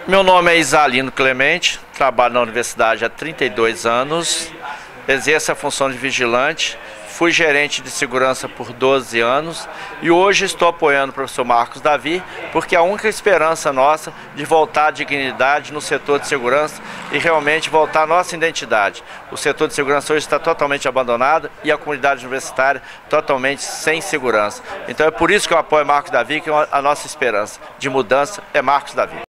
Meu nome é Isalino Clemente, trabalho na universidade há 32 anos, exerço a função de vigilante, fui gerente de segurança por 12 anos e hoje estou apoiando o professor Marcos Davi, porque é a única esperança nossa de voltar à dignidade no setor de segurança e realmente voltar à nossa identidade. O setor de segurança hoje está totalmente abandonado e a comunidade universitária totalmente sem segurança. Então é por isso que eu apoio Marcos Davi, que a nossa esperança de mudança é Marcos Davi.